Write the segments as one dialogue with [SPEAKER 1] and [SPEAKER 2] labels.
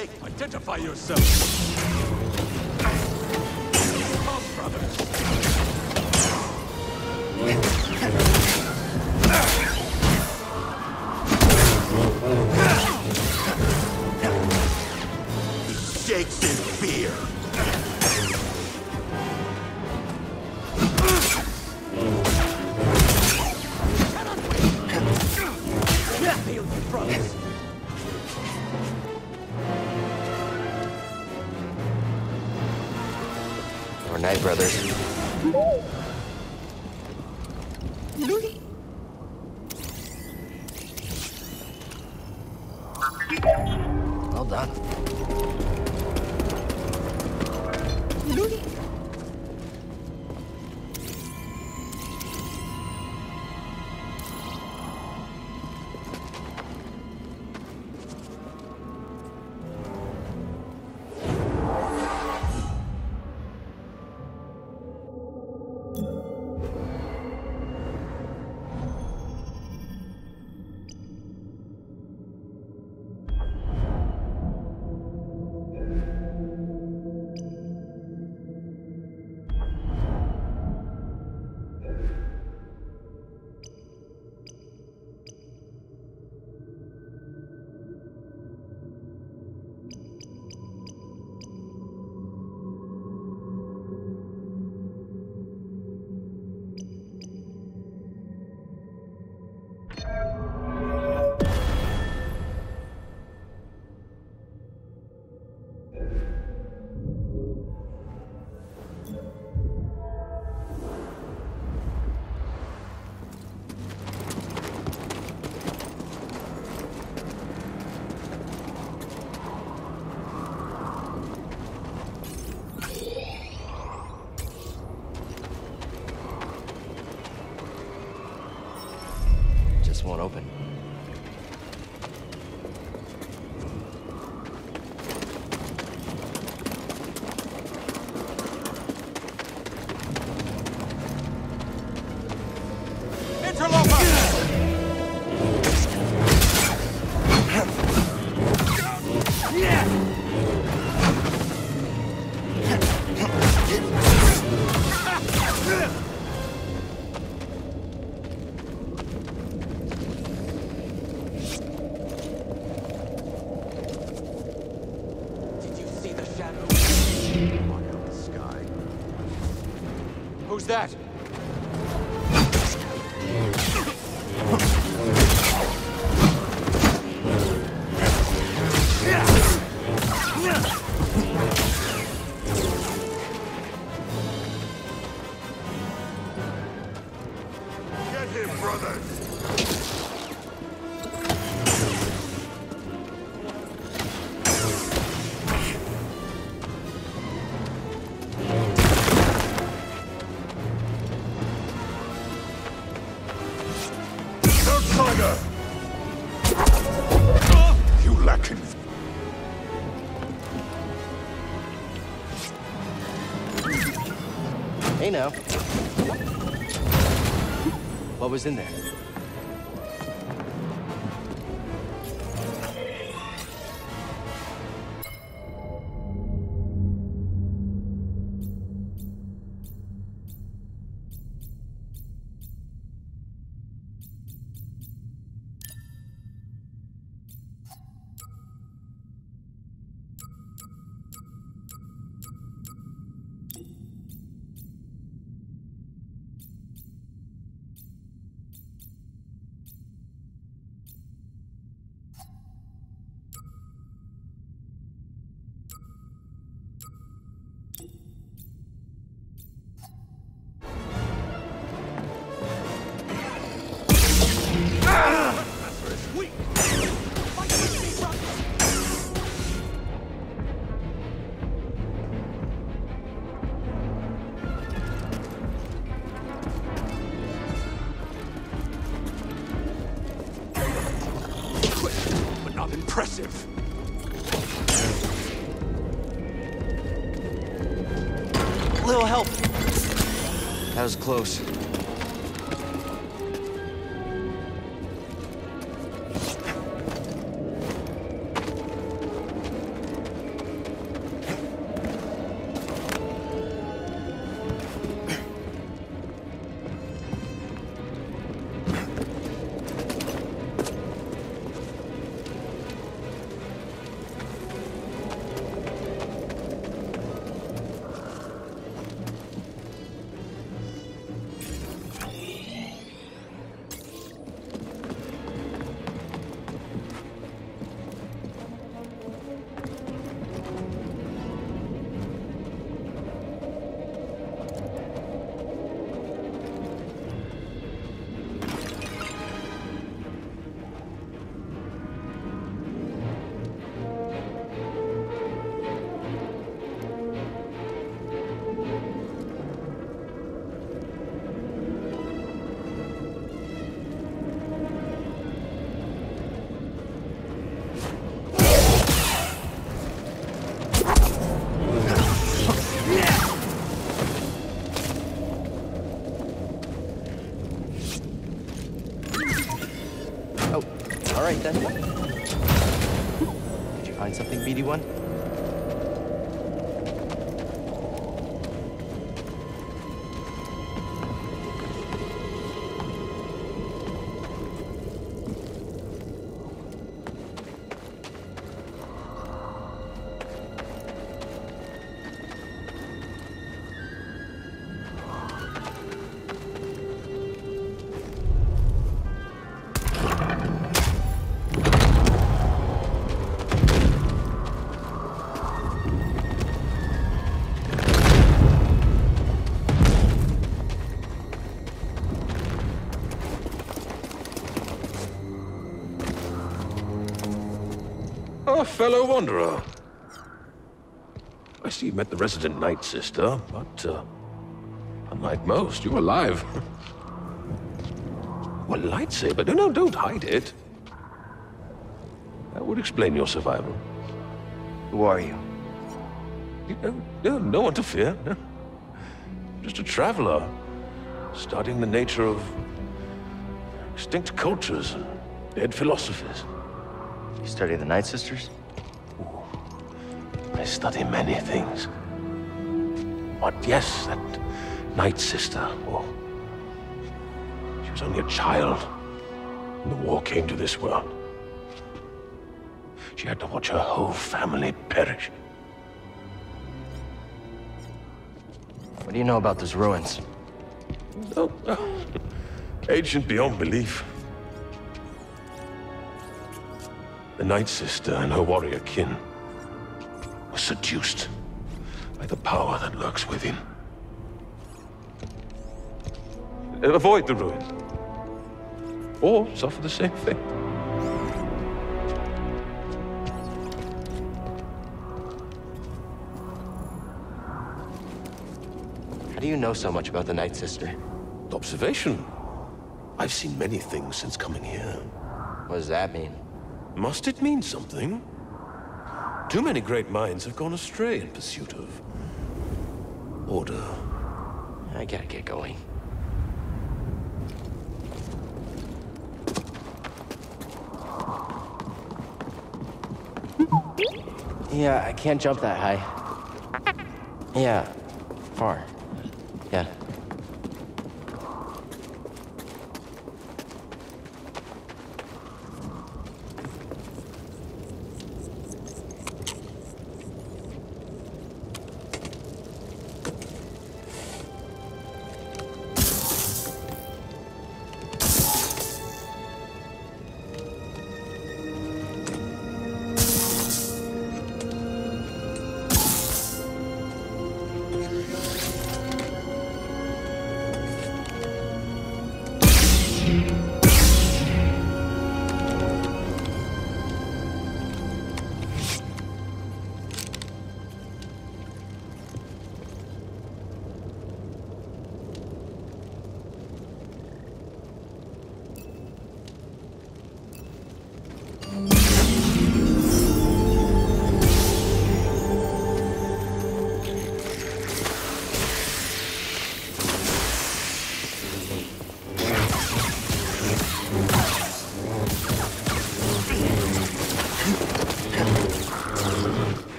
[SPEAKER 1] take. Identify yourself. Come, brothers. He shakes in fear. Feel you, brothers.
[SPEAKER 2] Or Night Brothers. Well done. Just won't open.
[SPEAKER 1] Who's that?
[SPEAKER 3] Get him, brothers! You lacking.
[SPEAKER 2] Hey now. What was in there?
[SPEAKER 1] But not impressive.
[SPEAKER 2] Little help. That was close. right, then. Did you find something, BD1?
[SPEAKER 4] Oh, fellow wanderer. I see you met the resident Night Sister, but, unlike most, you're alive. Well, lightsaber? No, don't hide it. That would explain your survival.
[SPEAKER 2] Who are you?
[SPEAKER 4] No one to fear. No. Just a traveler, studying the nature of extinct cultures and dead philosophies.
[SPEAKER 2] You study the Night Sisters?
[SPEAKER 4] I study many things. But yes, that Night Sister, oh, she was only a child when the war came to this world. She had to watch her whole family perish.
[SPEAKER 2] What do you know about those ruins?
[SPEAKER 4] Oh, ancient beyond belief. The Night Sister and her warrior kin were seduced by the power that lurks within. Avoid the ruin, or suffer the same fate.
[SPEAKER 2] How do you know so much about the Night Sister?
[SPEAKER 4] Observation. I've seen many things since coming here.
[SPEAKER 2] What does that mean?
[SPEAKER 4] Must it mean something? Too many great minds have gone astray in pursuit of order.
[SPEAKER 2] I gotta get going. Yeah, I can't jump that high. Yeah, far. Yeah.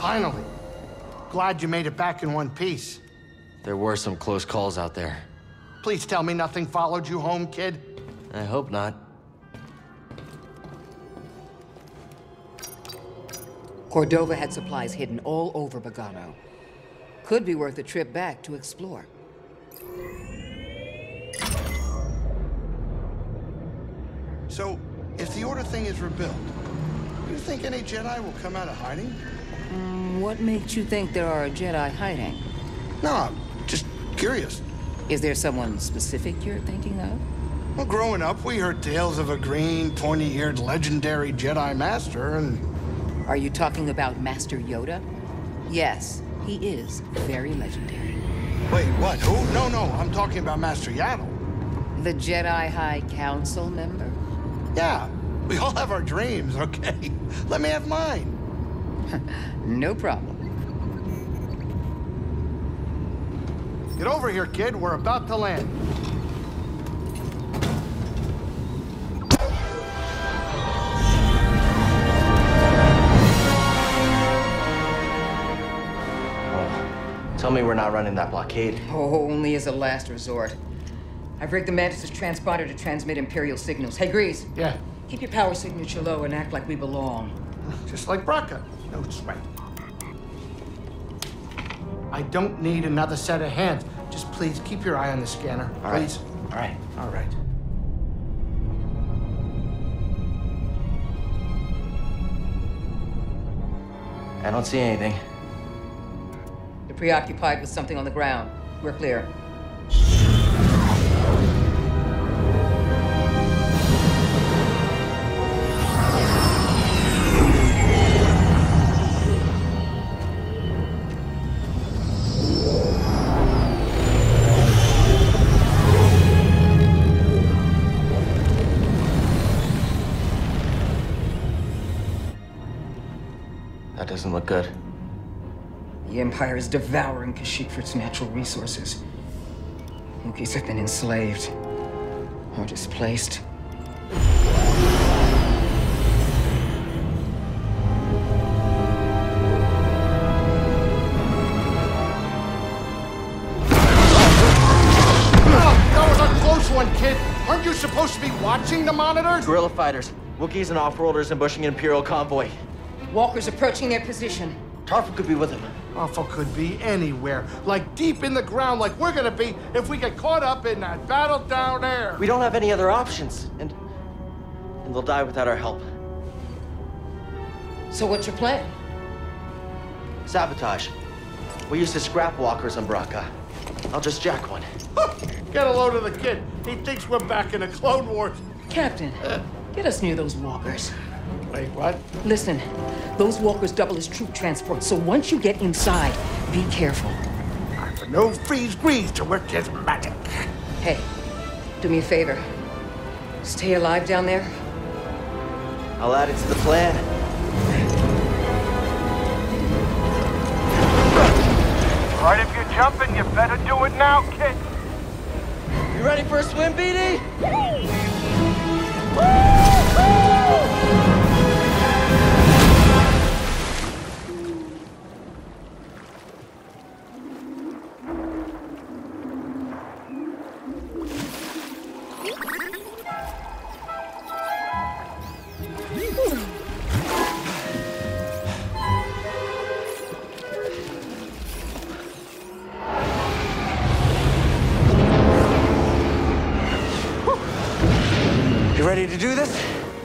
[SPEAKER 5] Finally. Glad you made it back in one piece.
[SPEAKER 2] There were some close calls out there.
[SPEAKER 5] Please tell me nothing followed you home, kid.
[SPEAKER 2] I hope not.
[SPEAKER 6] Cordova had supplies hidden all over Bogano. Could be worth a trip back to explore.
[SPEAKER 5] So, if the Order thing is rebuilt, do you think any Jedi will come out of hiding?
[SPEAKER 6] What makes you think there are Jedi hiding?
[SPEAKER 5] No, I'm just curious.
[SPEAKER 6] Is there someone specific you're thinking of?
[SPEAKER 5] Well, growing up, we heard tales of a green, pointy-eared, legendary Jedi Master, and...
[SPEAKER 6] Are you talking about Master Yoda? Yes, he is very legendary.
[SPEAKER 5] Wait, what? Who? No, I'm talking about Master Yaddle.
[SPEAKER 6] The Jedi High Council member?
[SPEAKER 5] Yeah, we all have our dreams, okay? Let me have mine.
[SPEAKER 6] No problem.
[SPEAKER 5] Get over here, kid. We're about to land.
[SPEAKER 2] Tell me we're not running that blockade.
[SPEAKER 6] Oh, only as a last resort. I've rigged the Mantis' transponder to transmit Imperial signals. Hey, Grease.
[SPEAKER 5] Yeah,
[SPEAKER 6] Keep your power signature low and act like we belong.
[SPEAKER 5] just like Braca. No sweat. I don't need another set of hands. Just please keep your eye on the scanner,
[SPEAKER 2] All right.
[SPEAKER 5] please.
[SPEAKER 2] All right.
[SPEAKER 5] All right.
[SPEAKER 2] I don't see anything.
[SPEAKER 6] You're preoccupied with something on the ground. We're clear.
[SPEAKER 2] That doesn't look good.
[SPEAKER 6] The Empire is devouring Kashyyyk for its natural resources. Wookiees have been enslaved or displaced.
[SPEAKER 5] That was a close one, kid. Aren't you supposed to be watching the monitors?
[SPEAKER 2] Guerrilla fighters, Wookiees and off-worlders ambushing an Imperial convoy.
[SPEAKER 6] Walkers approaching their position.
[SPEAKER 2] Tarful could be with them.
[SPEAKER 5] Alpha could be anywhere, like deep in the ground, like we're gonna be if we get caught up in that battle down there.
[SPEAKER 2] We don't have any other options, and they'll die without our help.
[SPEAKER 6] So what's your plan?
[SPEAKER 2] Sabotage. We used to scrap walkers on Braca. I'll just jack one.
[SPEAKER 5] Get a load of the kid. He thinks we're back in the Clone Wars.
[SPEAKER 6] Captain, get us near those walkers.
[SPEAKER 5] Wait, what?
[SPEAKER 6] Listen, those walkers double as troop transport, so once you get inside, be careful.
[SPEAKER 5] No freeze grease to work his magic.
[SPEAKER 6] Hey, do me a favor. Stay alive down there.
[SPEAKER 2] I'll add it to the plan.
[SPEAKER 3] All right, if you're jumping, you better do it now, kid.
[SPEAKER 2] You ready for a swim, BD? You ready to do this?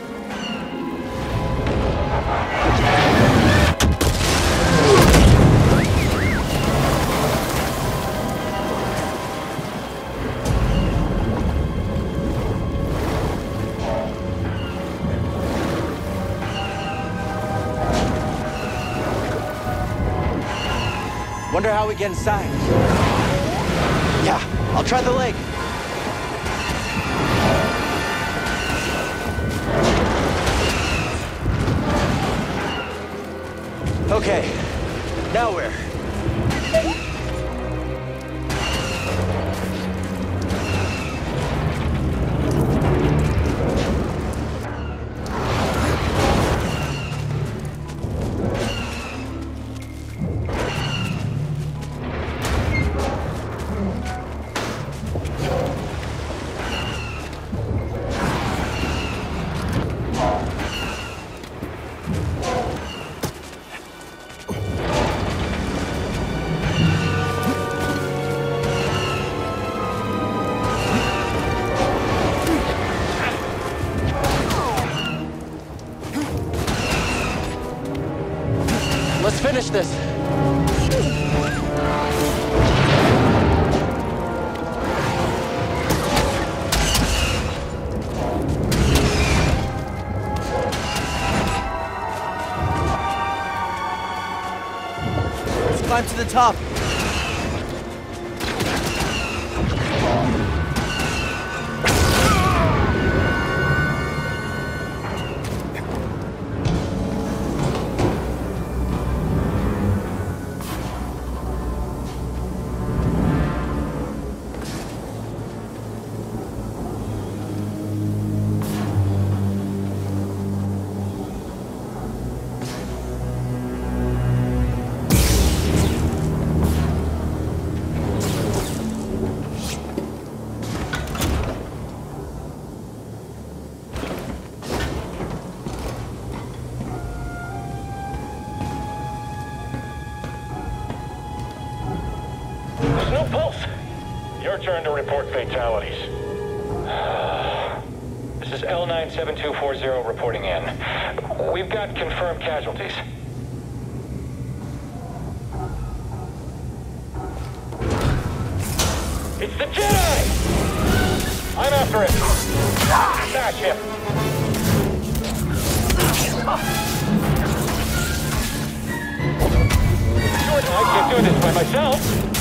[SPEAKER 2] Wonder how we get inside. Yeah, I'll try the leg. Okay, now where? finish this. Let's climb to the top.
[SPEAKER 7] There's no pulse. Your turn to report fatalities. This is L97240 reporting in. We've got confirmed casualties. It's the Jedi! I'm after it. Smash him. Sure, I can't do this by myself.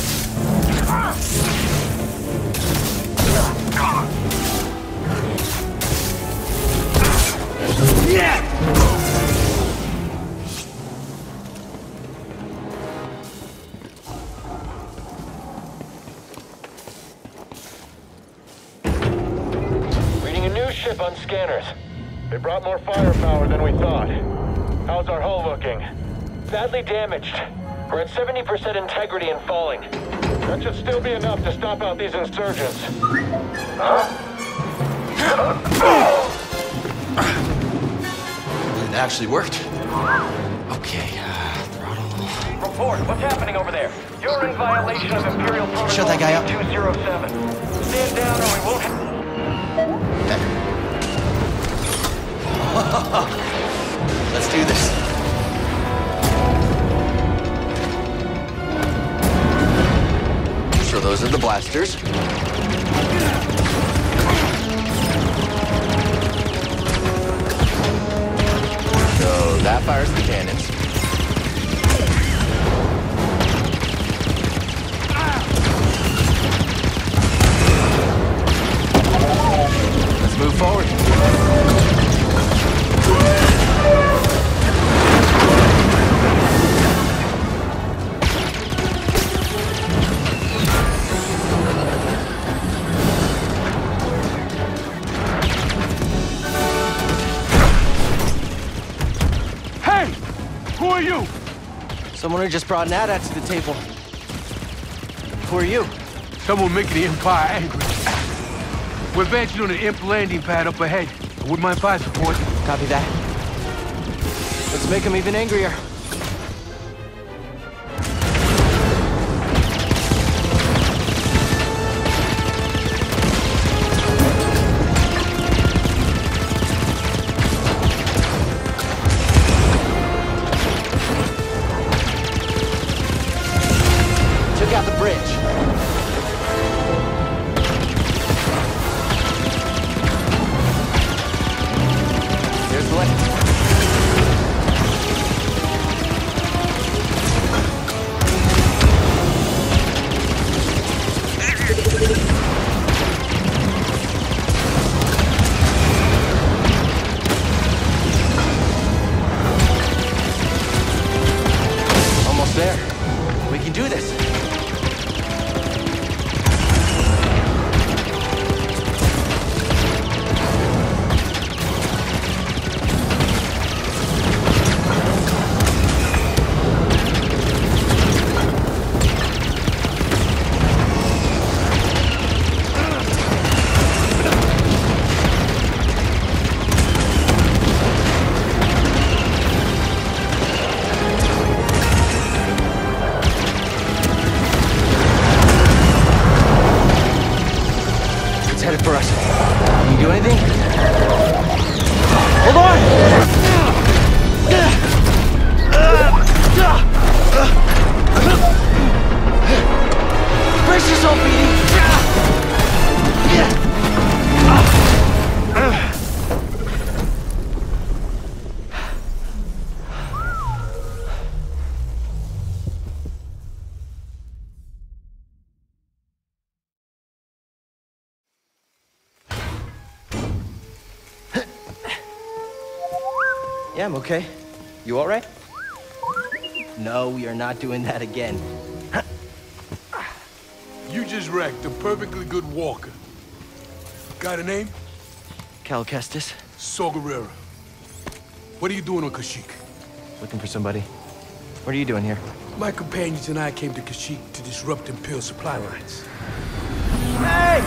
[SPEAKER 7] Reading a new ship on scanners. They brought more firepower than we thought. How's our hull looking? Badly damaged. We're at 70% integrity and falling. That should still be enough to stomp out these insurgents.
[SPEAKER 2] It actually worked. Okay, throttle.
[SPEAKER 7] Report, what's happening over there? You're in violation of Imperial Protocol
[SPEAKER 2] Shut that guy up.
[SPEAKER 7] 207. Stand down or we won't
[SPEAKER 2] Let's do this. So those are the blasters. So that fires the cannons. Let's move forward.
[SPEAKER 3] Who are you?
[SPEAKER 2] Someone who just brought an AT-AT to the table. Who are you?
[SPEAKER 3] Someone making the Empire angry. We're advancing on an imp landing pad up ahead. I wouldn't mind fire support.
[SPEAKER 2] Copy that. Let's make them even angrier. Took out the bridge. There's the lift. Yeah, I'm okay. You all right? No, you're not doing that again.
[SPEAKER 3] You just wrecked a perfectly good walker. Got a name?
[SPEAKER 2] Cal Kestis.
[SPEAKER 3] Saw Gerrera. What are you doing on Kashyyyk?
[SPEAKER 2] Looking for somebody. What are you doing here?
[SPEAKER 3] My companions and I came to Kashyyyk to disrupt Imperial supply lines.
[SPEAKER 2] Hey!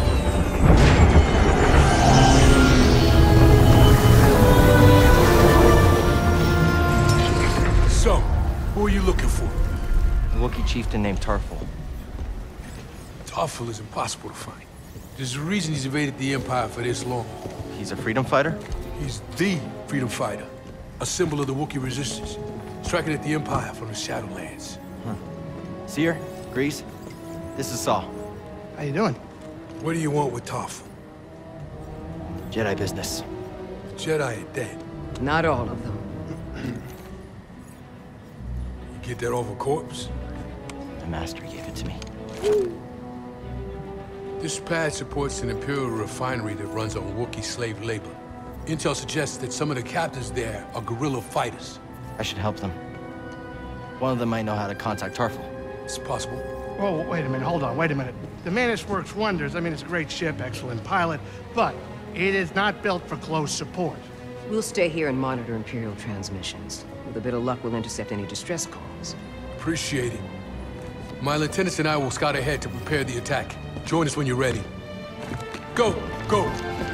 [SPEAKER 3] So, who are you looking for?
[SPEAKER 2] A Wookiee chieftain named Tarful.
[SPEAKER 3] Tarful is impossible to find. There's a reason he's evaded the Empire for this long.
[SPEAKER 2] He's a freedom fighter?
[SPEAKER 3] He's the freedom fighter. A symbol of the Wookiee resistance. Striking at the Empire from the Shadowlands.
[SPEAKER 2] Seer, Grease, this is Saw.
[SPEAKER 5] How you doing?
[SPEAKER 3] What do you want with Tarful?
[SPEAKER 2] Jedi business.
[SPEAKER 3] Jedi are dead.
[SPEAKER 6] Not all of them.
[SPEAKER 3] You get that off a corpse?
[SPEAKER 2] The Master gave it to me.
[SPEAKER 3] This pad supports an Imperial refinery that runs on Wookiee slave labor. Intel suggests that some of the captives there are guerrilla fighters.
[SPEAKER 2] I should help them. One of them might know how to contact Tarful.
[SPEAKER 3] It's possible.
[SPEAKER 5] Oh, wait a minute, hold on, wait a minute. The Mantis works wonders. I mean, it's a great ship, excellent pilot, but it is not built for close support.
[SPEAKER 6] We'll stay here and monitor Imperial transmissions. With a bit of luck, we'll intercept any distress calls.
[SPEAKER 3] Appreciate it. My lieutenants and I will scout ahead to prepare the attack. Join us when you're ready. Go! Go!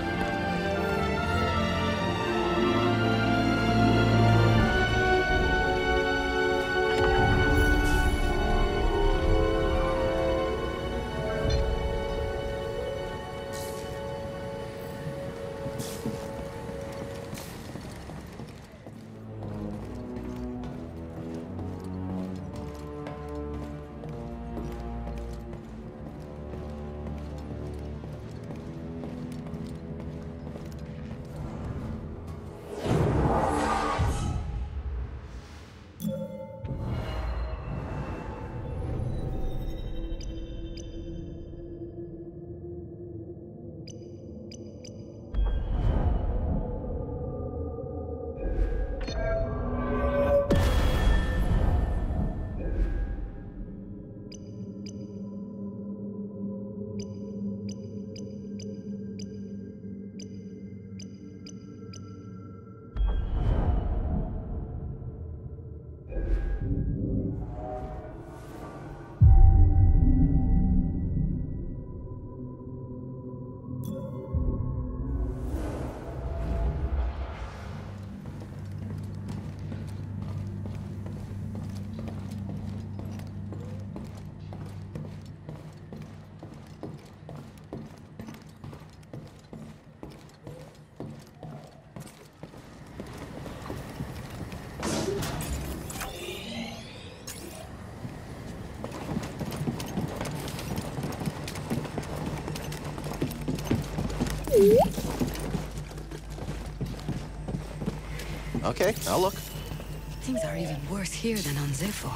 [SPEAKER 2] Okay, I'll look.
[SPEAKER 8] Things are even worse here than on Zepho.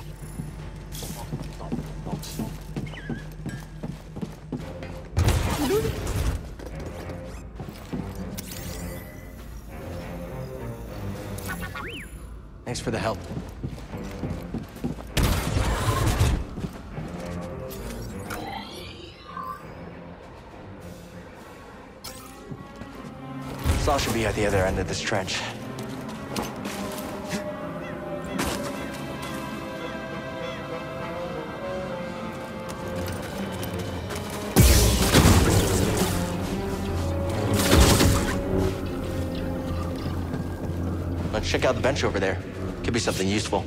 [SPEAKER 2] Thanks for the help. Saw should be at the other end of this trench. Let's check out the bench over there. Could be something useful.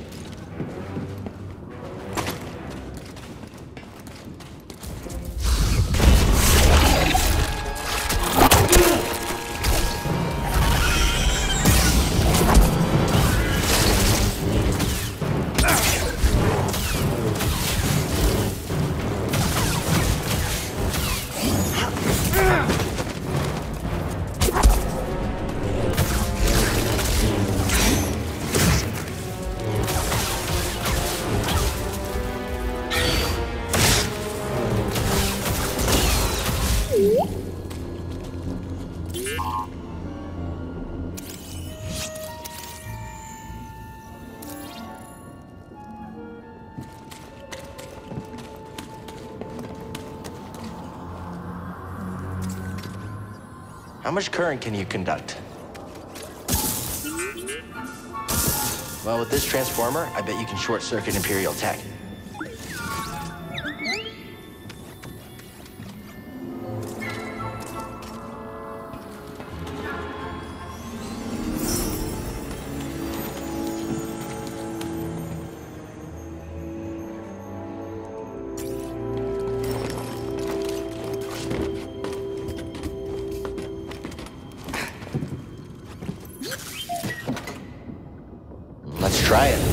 [SPEAKER 2] How much current can you conduct? Well, with this transformer, I bet you can short-circuit Imperial tech. Let's try it.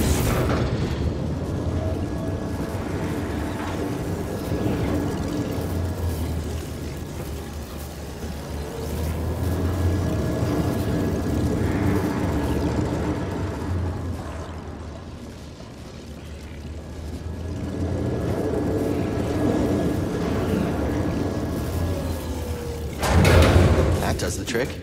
[SPEAKER 2] That does the trick.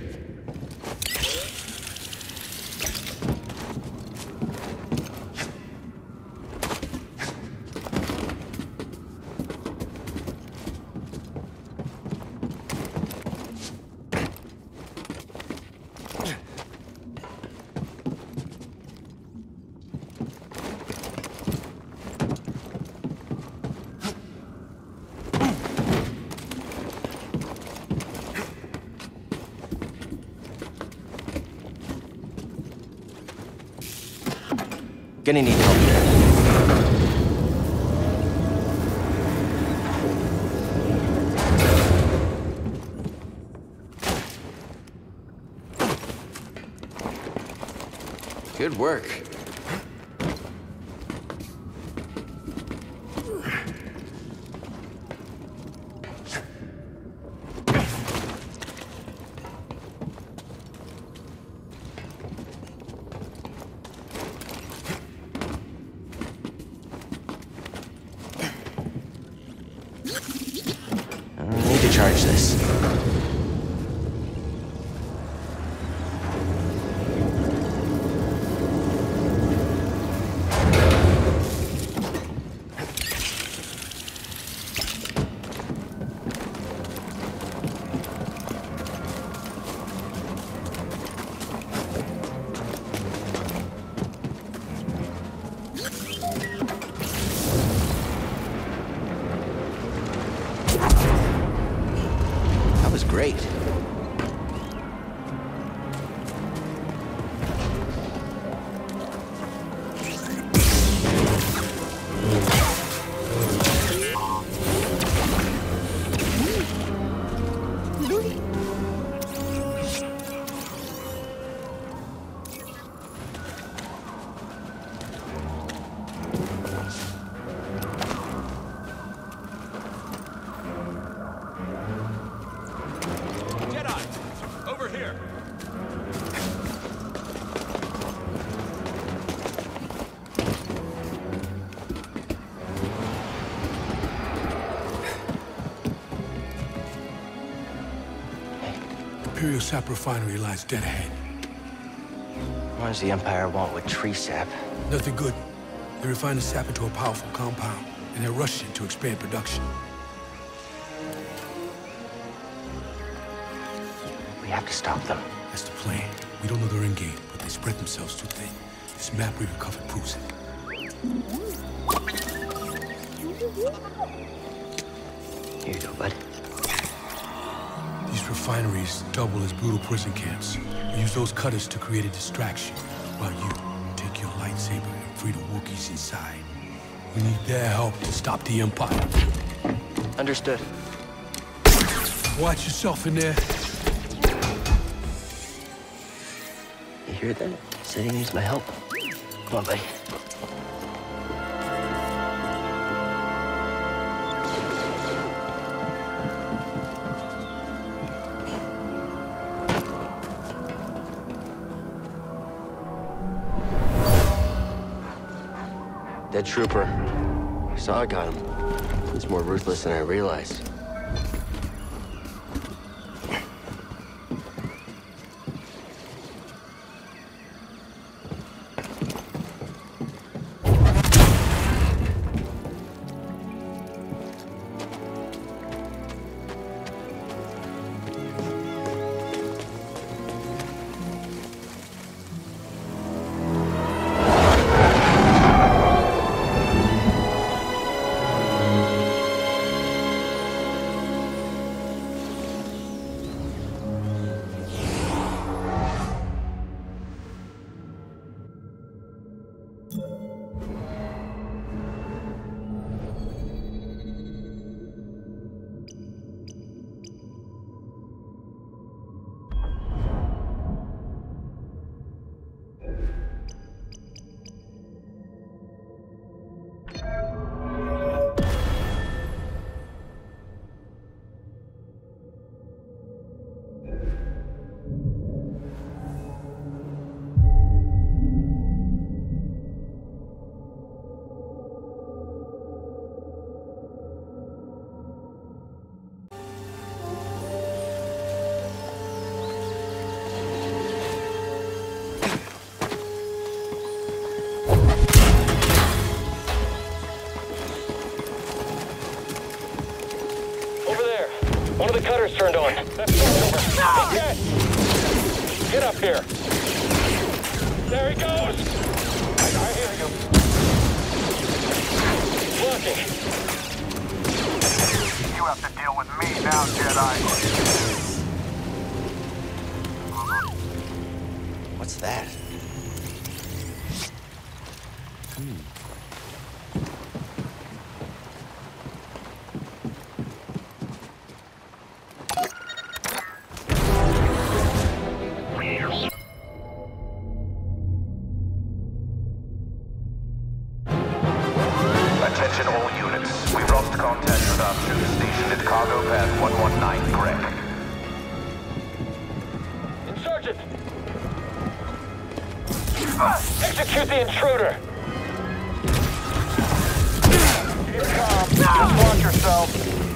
[SPEAKER 2] Gonna need help here. Good work. Charge this. Great.
[SPEAKER 3] Imperial sap refinery lies dead ahead.
[SPEAKER 2] What does the Empire want with tree sap?
[SPEAKER 3] Nothing good. They refine the sap into a powerful compound, and they're rushing to expand production.
[SPEAKER 2] We have to stop them.
[SPEAKER 3] That's the plan. We don't know their end game, but they spread themselves too thin. This map we recovered proves it.
[SPEAKER 2] Here you go, bud.
[SPEAKER 3] These refineries double as brutal prison camps. We use those cutters to create a distraction, while you take your lightsaber and free the Wookiees inside. We need their help to stop the Empire.
[SPEAKER 2] Understood.
[SPEAKER 3] Watch yourself in there.
[SPEAKER 2] You hear that? He said he needs my help. Come on, buddy. Dead trooper. Saw I got him. He's more ruthless than I realized.
[SPEAKER 7] fire's turned on. That's over. Hey, Ted! Get up here. There he goes! I hear you. Blocking.
[SPEAKER 9] You have to deal with me now, Jedi.
[SPEAKER 2] What's that?
[SPEAKER 9] Attention all units. We've lost contact with our troops stationed at Cargo Path 119, correct?
[SPEAKER 7] Insurgent! Execute the intruder!
[SPEAKER 9] Keep calm. Just watch yourself.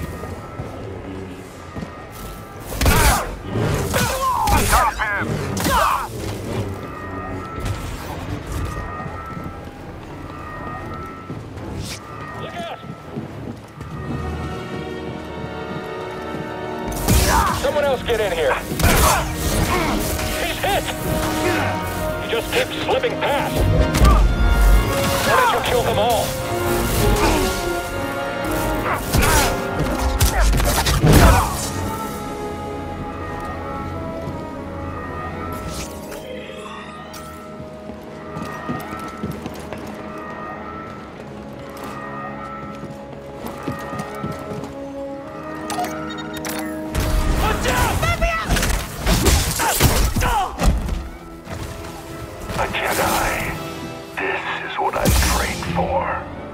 [SPEAKER 9] Stop him!
[SPEAKER 7] Look out! Someone else get in here! He's hit! He just keeps slipping past! Why did you kill them all?
[SPEAKER 9] A Jedi. This is what I've trained for.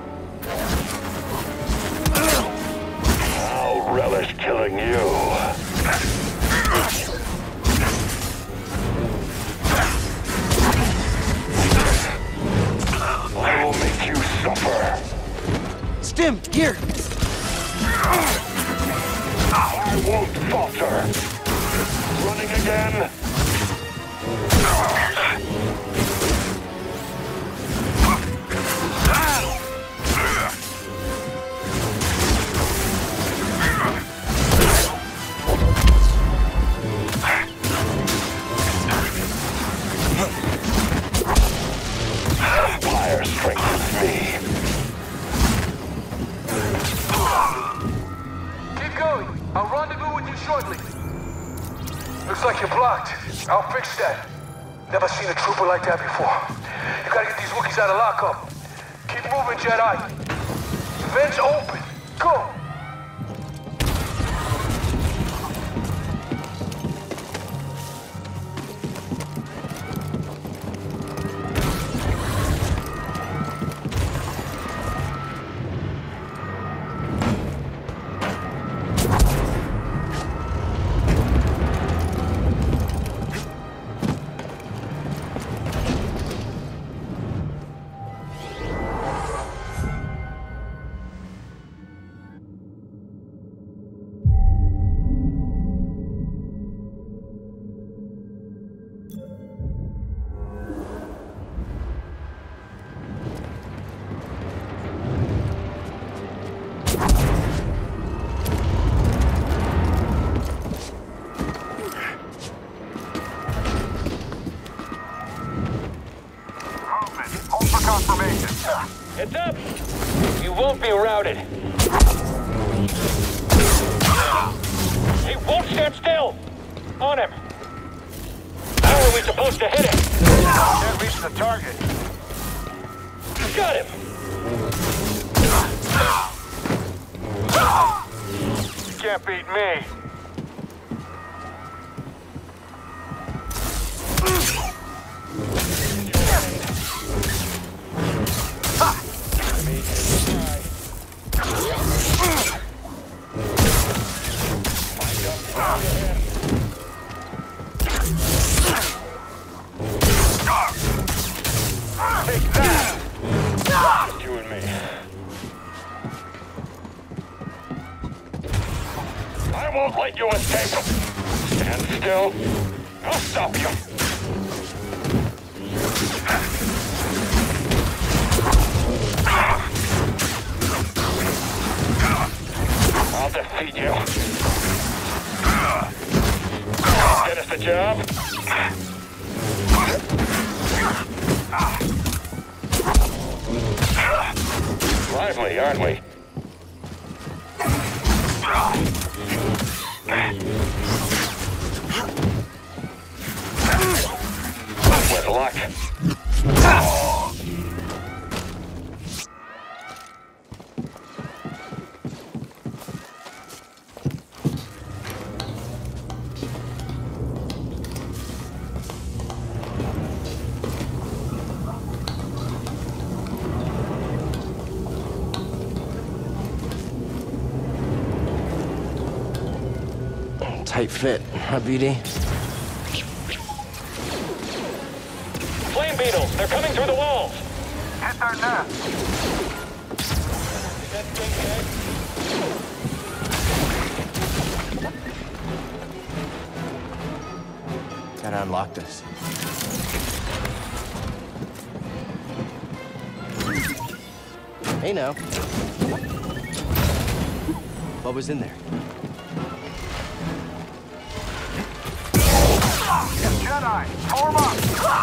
[SPEAKER 9] I'll relish killing you. I will make you suffer.
[SPEAKER 2] Stim, here!
[SPEAKER 9] I won't falter. Running again? Fire strengthens me.
[SPEAKER 10] Keep going. I'll rendezvous with you shortly. Looks like you're blocked. I'll fix that. Never seen a trooper like that before. You gotta get these Wookiees out of lockup. Keep moving, Jedi. Vents open. Go!
[SPEAKER 7] Heads up! You won't be routed. He won't stand still! On him! How are we supposed to hit him?
[SPEAKER 9] Can't reach the target.
[SPEAKER 7] Got him!
[SPEAKER 9] You can't beat me.
[SPEAKER 7] Take that!
[SPEAKER 9] You and me. I won't let you escape. Stand still. I'll stop you. I'll defeat you.
[SPEAKER 7] aren't we? With luck.
[SPEAKER 2] Tight fit, huh, BD?
[SPEAKER 7] Flame beetles! They're coming through the walls!
[SPEAKER 10] Hit their nest.
[SPEAKER 2] Gotta unlock this. Hey now. What was in there?
[SPEAKER 10] Jedi, form up!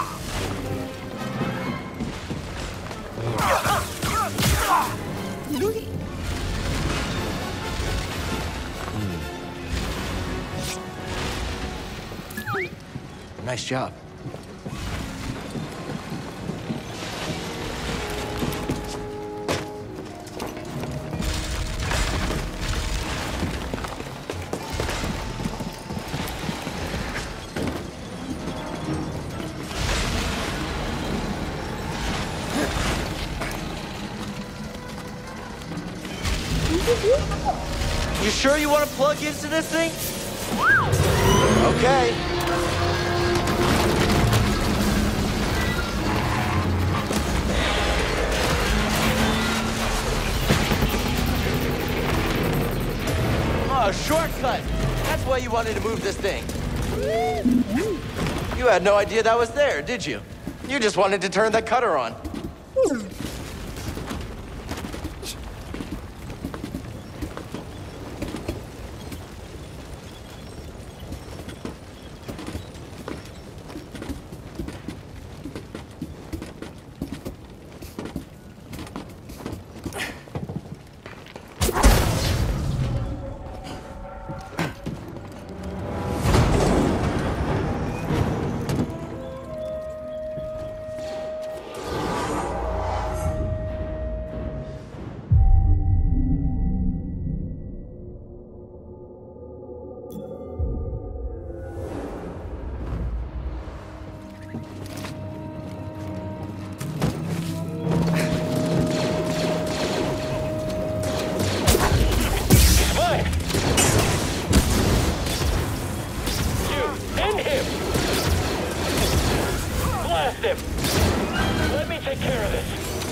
[SPEAKER 2] Nice job. You sure you want to plug into this thing? Okay. Oh, shortcut. That's why you wanted to move this thing. You had no idea that was there, did you? You just wanted to turn that cutter on.
[SPEAKER 7] Let me take care of this.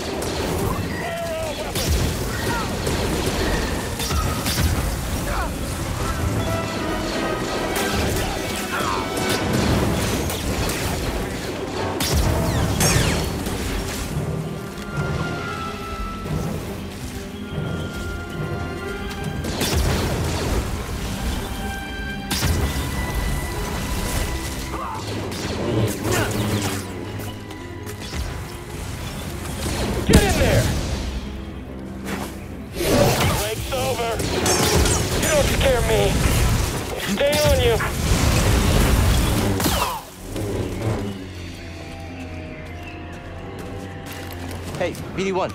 [SPEAKER 7] Get in there! Break's over. You don't scare me. Stay on you.
[SPEAKER 2] Hey, BD1.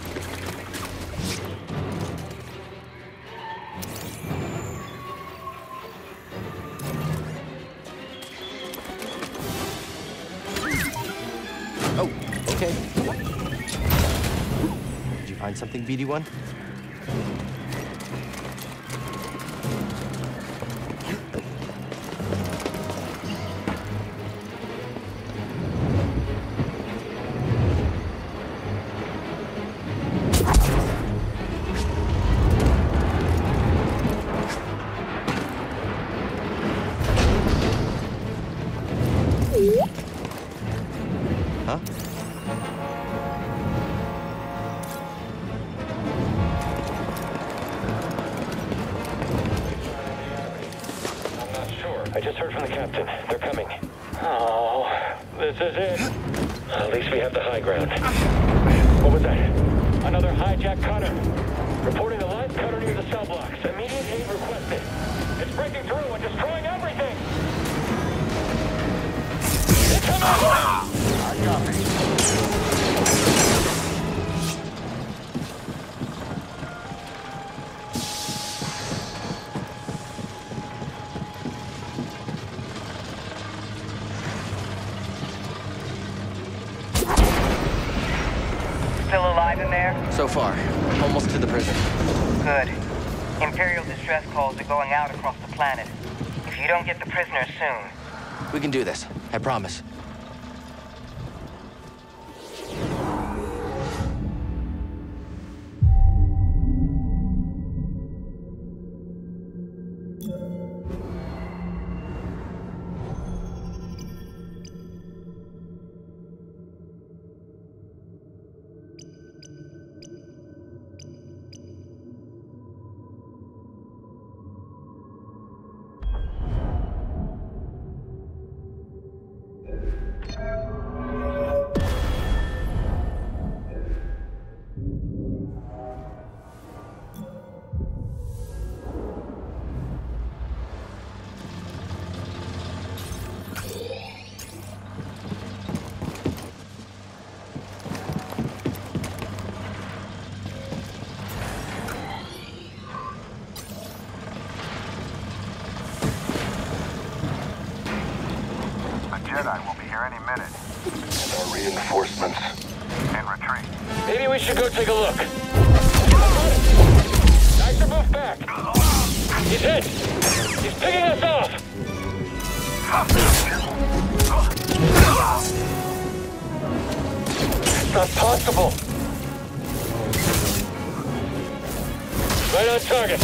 [SPEAKER 2] Oh, okay. Did you find something, BD1? Huh?
[SPEAKER 7] I'm not sure. I just heard from the captain. They're coming. Oh, this is it. At least we have the high ground. What was that? Another hijacked cutter. Reporting a live cutter near the cell blocks. Immediate aid requested. It's breaking through and destroying everything! It's coming!
[SPEAKER 10] I copy.
[SPEAKER 11] Still alive in there?
[SPEAKER 2] So far. Almost to the prison.
[SPEAKER 11] Good. Imperial distress calls are going out across the planet. If you don't get the prisoners soon...
[SPEAKER 2] We can do this. I promise.
[SPEAKER 9] Jedi will be here any minute.
[SPEAKER 10] And our reinforcements.
[SPEAKER 9] In retreat.
[SPEAKER 7] Maybe we should go take a look. Nice to move back. He's hit. He's picking us off. It's not possible. Right on target.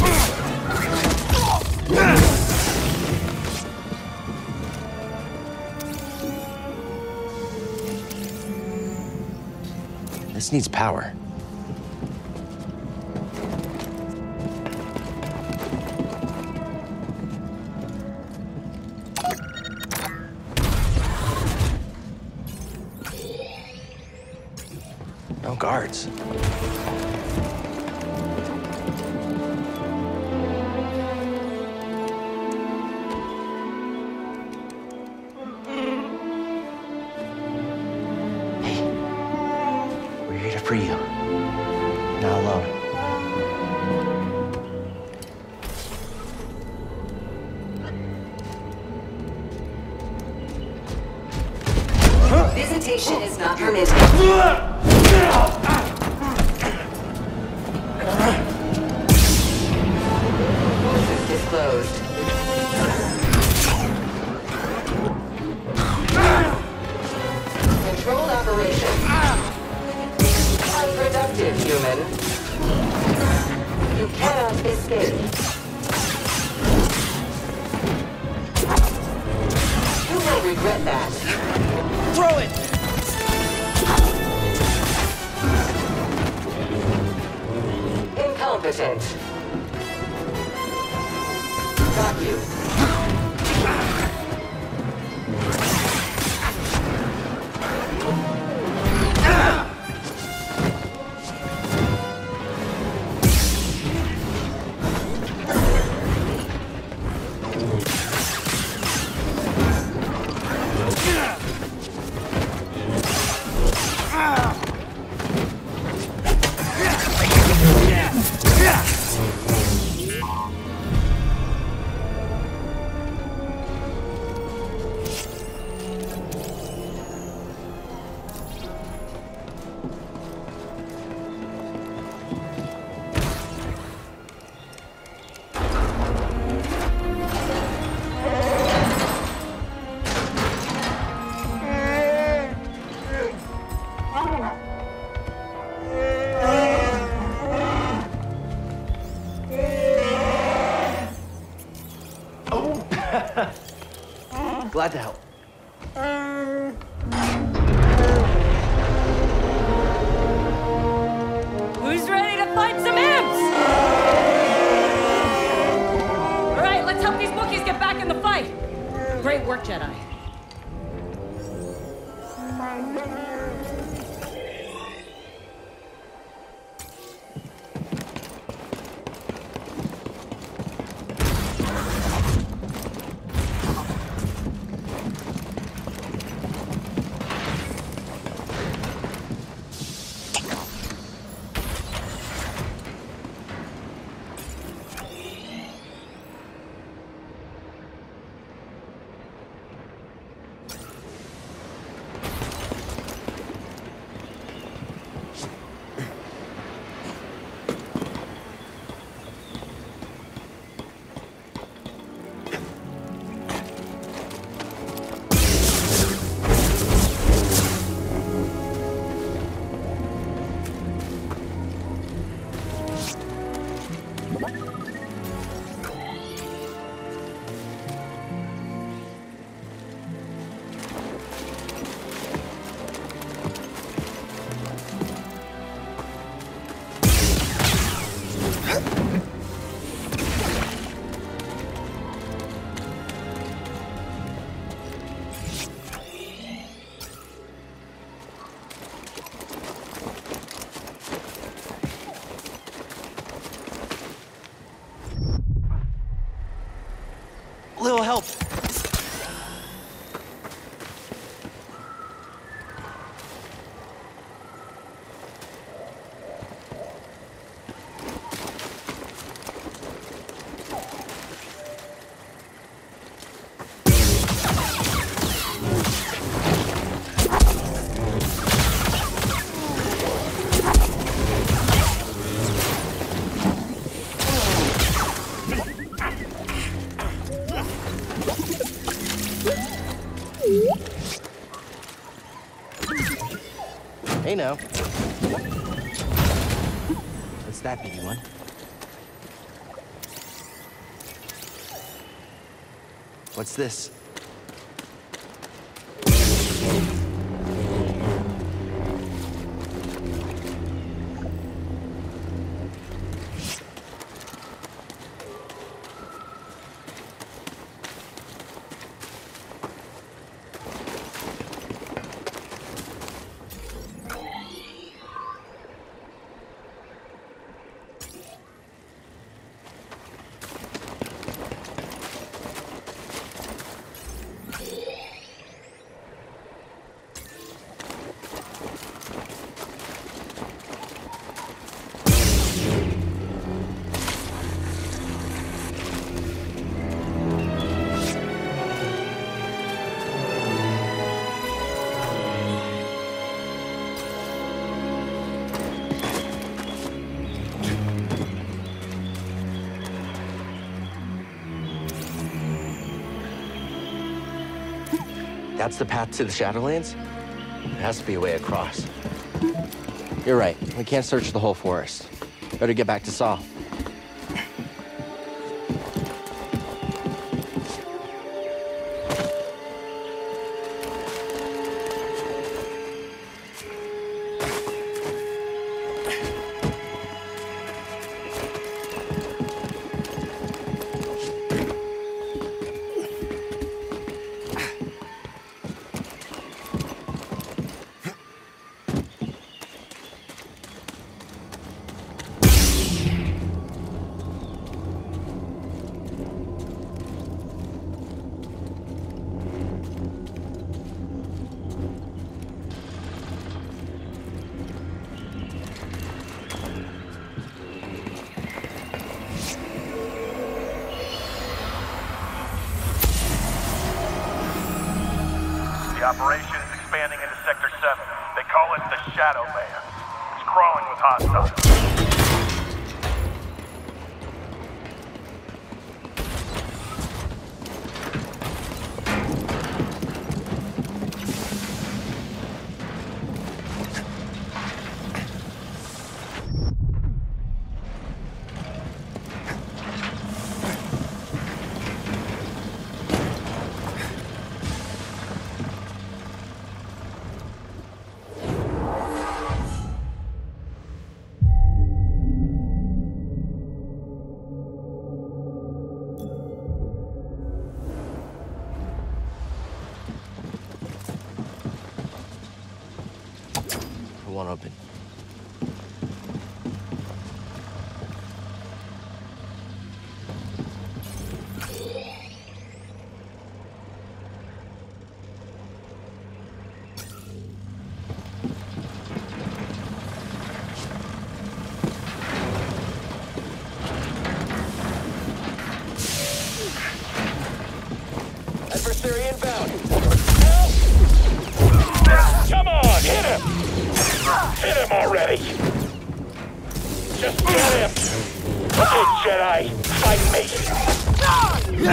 [SPEAKER 2] This needs power. No guards. For you. Not alone.
[SPEAKER 12] Visitation is not permitted. Disclosed. Controlled operation. Unproductive, human. You cannot escape. You will regret that.
[SPEAKER 2] Throw it!
[SPEAKER 12] Incompetent. Got you.
[SPEAKER 2] Glad to help.
[SPEAKER 8] Who's ready to fight some imps? All right, let's help these Wookiees get back in the fight. Great work, Jedi.
[SPEAKER 2] Hey now. What's that, BD1? What's this? That's the path to the Shadowlands? There has to be a way across. You're right. We can't search the whole forest. Better get back to Saul.
[SPEAKER 9] The operation is expanding into Sector 7. They call it the Shadowlands. It's crawling with hostiles.
[SPEAKER 2] One open.
[SPEAKER 7] Adversary inbound. Come on, hit him! Hit him already! Just get him! Okay, Jedi, fight me!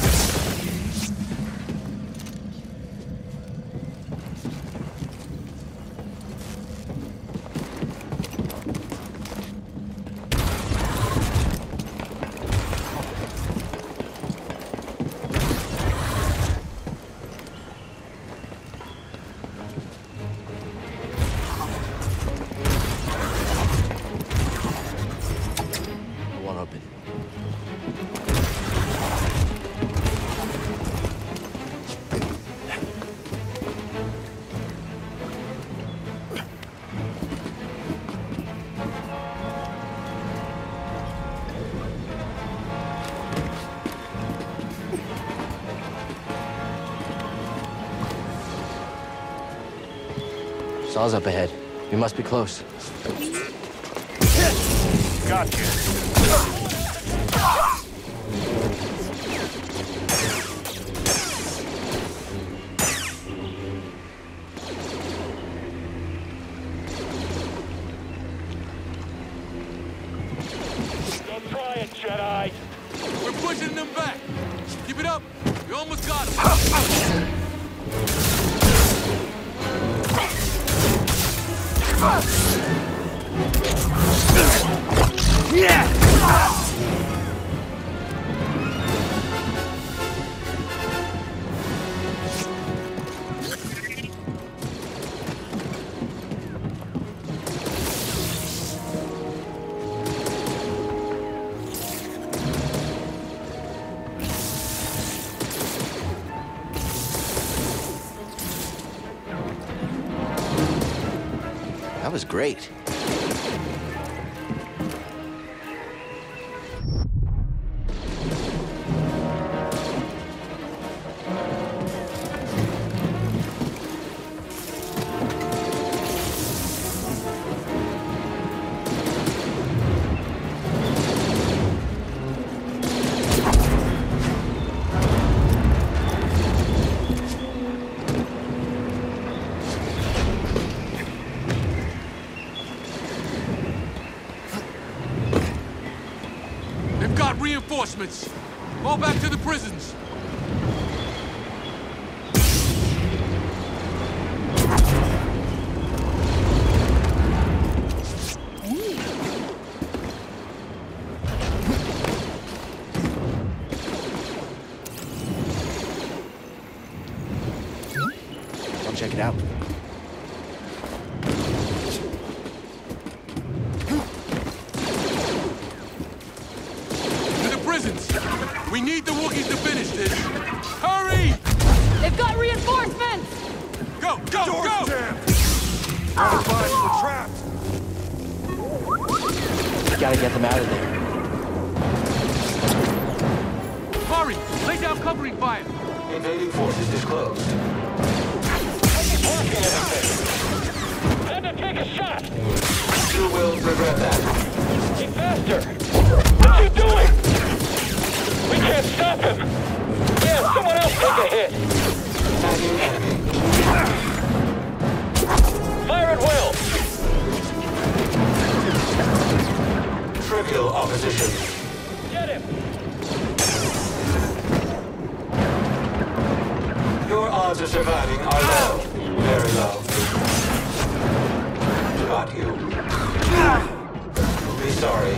[SPEAKER 2] One open. Saw's up ahead. We must be close.
[SPEAKER 9] Gotcha.
[SPEAKER 7] Don't try it, Jedi!
[SPEAKER 3] We're pushing them back. Keep it up. We almost got them.
[SPEAKER 2] That was great.
[SPEAKER 3] Reinforcements! Fall back to the prisons!
[SPEAKER 2] Come check it out.
[SPEAKER 3] We need the Wookiees to finish this! Hurry!
[SPEAKER 8] They've got reinforcements!
[SPEAKER 3] Go, go,
[SPEAKER 1] Door's
[SPEAKER 3] go!
[SPEAKER 1] jammed! Allies were trapped!
[SPEAKER 2] We gotta get them out of there.
[SPEAKER 3] Hurry! Lay down covering fire!
[SPEAKER 10] Invading forces disclosed.
[SPEAKER 7] Time to take a shot!
[SPEAKER 10] You will regret that.
[SPEAKER 7] Get faster! What you doing? We can't stop him! Yeah, someone else take a hit!
[SPEAKER 10] Tagging enemy.
[SPEAKER 7] Fire at will!
[SPEAKER 10] Trivial opposition.
[SPEAKER 7] Get him!
[SPEAKER 10] Your odds of surviving are low. Very low. Got you. You'll be sorry.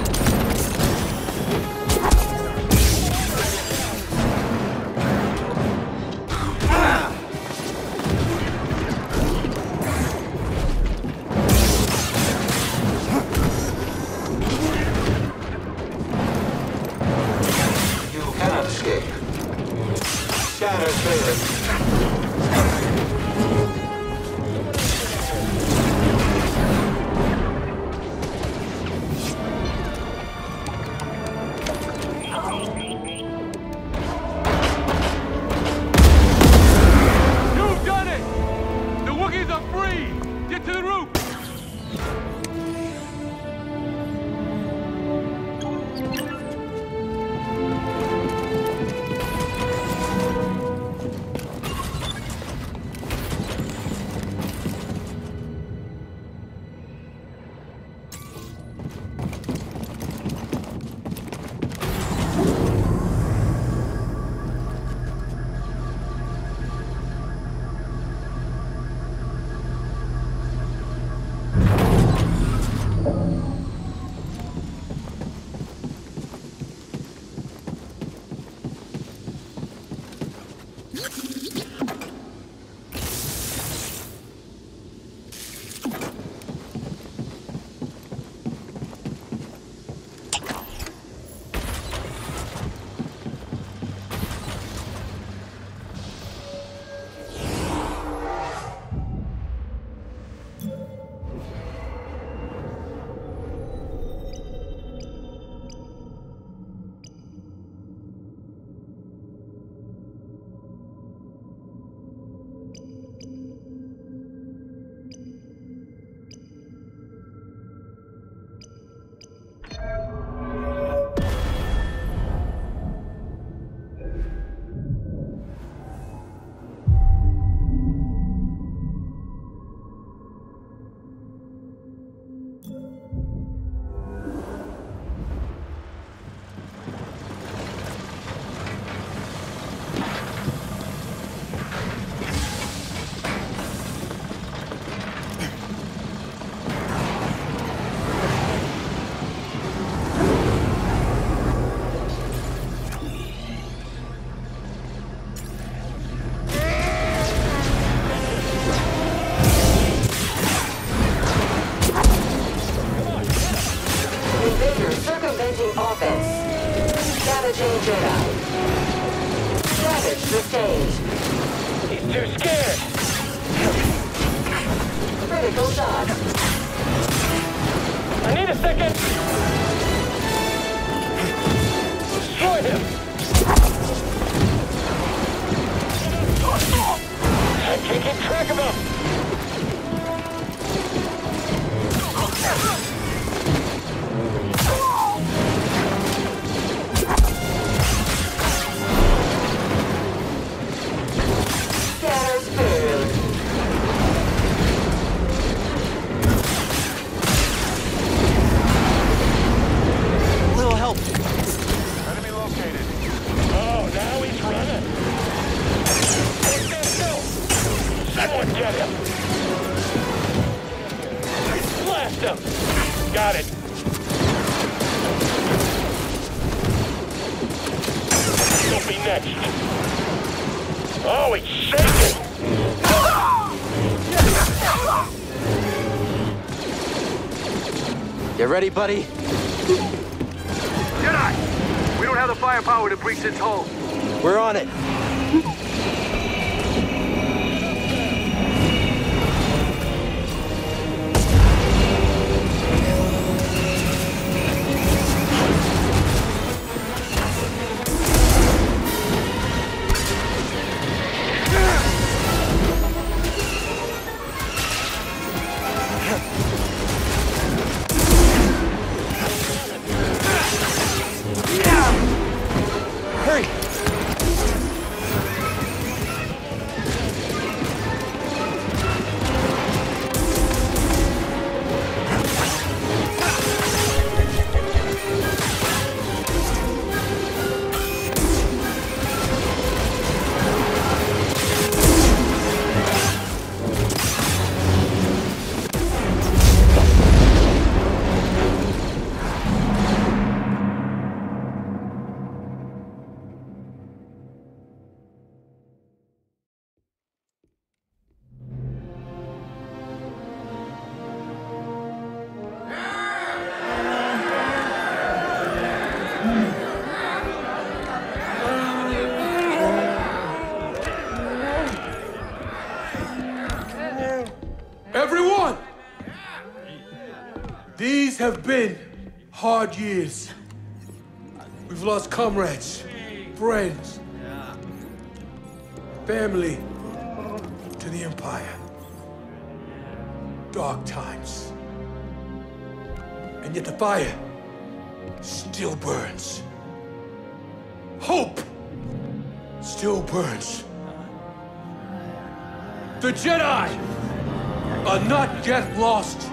[SPEAKER 10] Scanners failing.
[SPEAKER 3] You've done it! The Wookiees are free! Get to the roof!
[SPEAKER 12] Damaging Jedi. Damage sustained.
[SPEAKER 7] He's too scared.
[SPEAKER 12] Critical shot.
[SPEAKER 7] I need a second. Destroy him. I can't keep track of him.
[SPEAKER 12] Scanners failed.
[SPEAKER 2] Little help.
[SPEAKER 9] Enemy located.
[SPEAKER 7] Oh, now he's running. Hey, stand still. Someone get him. Blast him. Got it. You'll be next. Oh, he's shaking.
[SPEAKER 2] You ready, buddy?
[SPEAKER 10] Jedi! We don't have the firepower to breach its hull.
[SPEAKER 2] We're on it. Hurry!
[SPEAKER 3] Everyone! These have been hard years. We've lost comrades, friends, family to the Empire. Dark times. And yet the fire still burns. Hope still burns. The Jedi are not yet lost.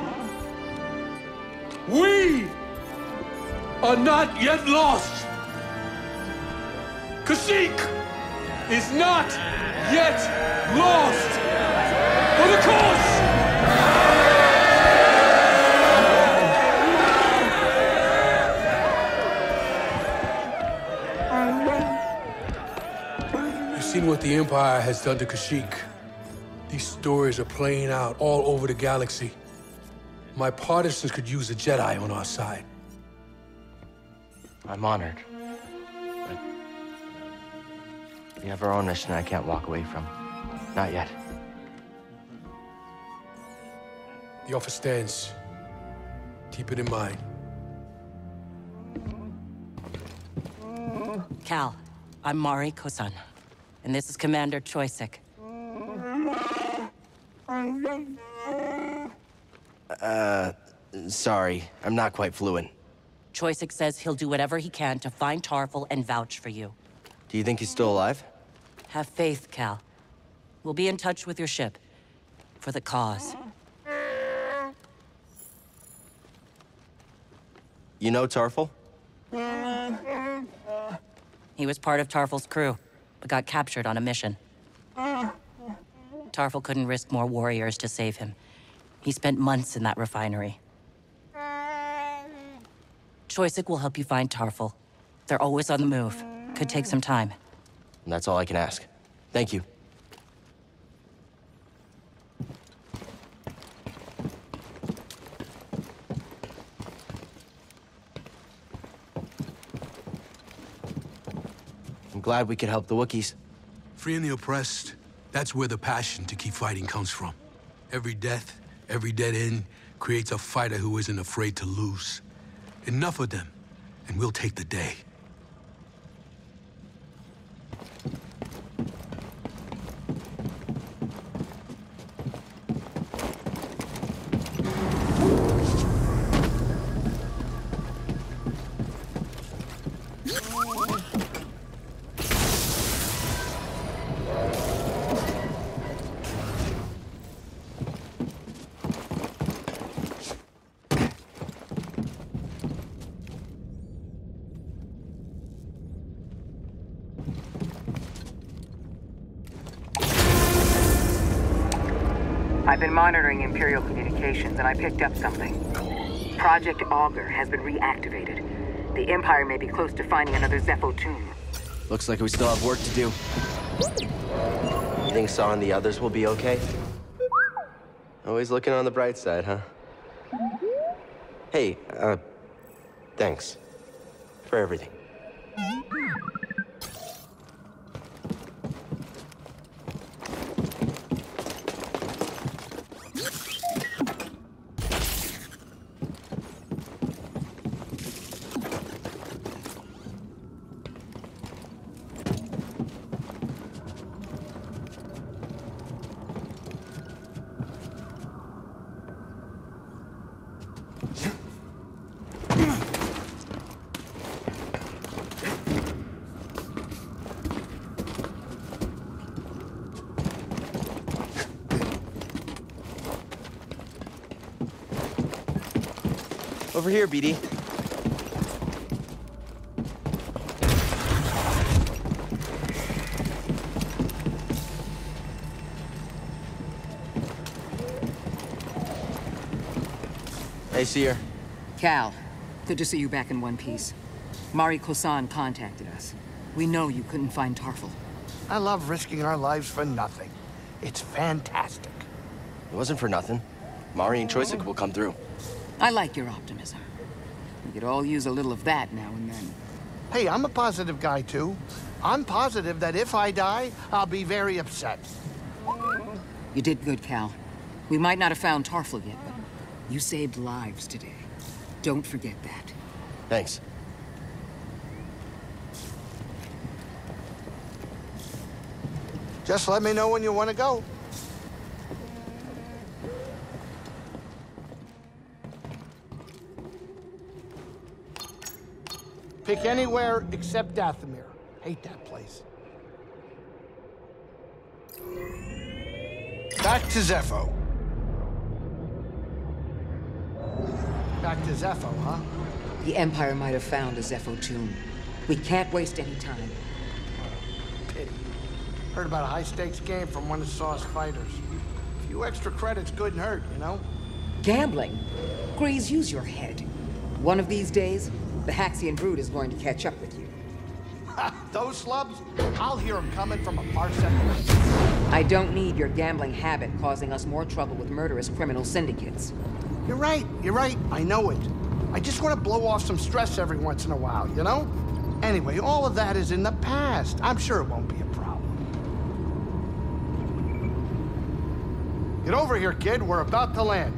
[SPEAKER 3] We are not yet lost. Kashyyyk is not yet lost. For the cause! You've seen what the Empire has done to Kashyyyk. These stories are playing out all over the galaxy. My partisans could use a Jedi on our side.
[SPEAKER 2] I'm honored. But we have our own mission I can't walk away from. Not yet.
[SPEAKER 3] The offer stands. Keep it in mind.
[SPEAKER 8] Cal, I'm Mari Kosan, and this is Commander Choyyssyk.
[SPEAKER 2] Sorry. I'm not quite fluent.
[SPEAKER 8] Choyyssyk says he'll do whatever he can to find Tarfful and vouch for you.
[SPEAKER 2] Do you think he's still alive?
[SPEAKER 8] Have faith, Cal. We'll be in touch with your ship. For the cause.
[SPEAKER 2] You know Tarfful?
[SPEAKER 8] He was part of Tarfful's crew, but got captured on a mission. Tarfful couldn't risk more warriors to save him. He spent months in that refinery. Choyyssyk will help you find Tarfful. They're always on the move. Could take some time.
[SPEAKER 2] And that's all I can ask. Thank you. glad we could help the Wookiees.
[SPEAKER 3] Freeing the oppressed, that's where the passion to keep fighting comes from. Every death, every dead end creates a fighter who isn't afraid to lose. Enough of them, and we'll take the day.
[SPEAKER 11] I've been monitoring Imperial communications, and I picked up something. Project Augur has been reactivated. The Empire may be close to finding another Zeffo tomb.
[SPEAKER 2] Looks like we still have work to do. You think Saw and the others will be okay? Always looking on the bright side, huh? Hey, thanks. For everything. Over here, BD. Hey, Seer.
[SPEAKER 6] Cal, good to see you back in one piece. Mari Kosan contacted us. We know you couldn't find Tarful.
[SPEAKER 5] I love risking our lives for nothing. It's fantastic.
[SPEAKER 2] It wasn't for nothing. Mari and Choyyssyk will come through.
[SPEAKER 6] I like your optimism. We could all use a little of that now and then.
[SPEAKER 5] Hey, I'm a positive guy, too. I'm positive that if I die, I'll be very upset.
[SPEAKER 6] You did good, Cal. We might not have found Tarful yet, but you saved lives today. Don't forget that.
[SPEAKER 2] Thanks.
[SPEAKER 5] Just let me know when you want to go. Pick anywhere except Dathomir. Hate that place. Back to Zeffo. Back to Zeffo, huh?
[SPEAKER 6] The Empire might have found a Zeffo tomb. We can't waste any time.
[SPEAKER 5] Pity. Heard about a high-stakes game from one of Saw's fighters. A few extra credits couldn't hurt, you know?
[SPEAKER 6] Gambling? Grease, use your head. One of these days, the Haxian brood is going to catch up with you.
[SPEAKER 5] Those slubs? I'll hear them coming from a parsec away.
[SPEAKER 6] I don't need your gambling habit causing us more trouble with murderous criminal syndicates.
[SPEAKER 5] You're right, I know it. I just want to blow off some stress every once in a while, you know? Anyway, all of that is in the past. I'm sure it won't be a problem. Get over here, kid. We're about to land.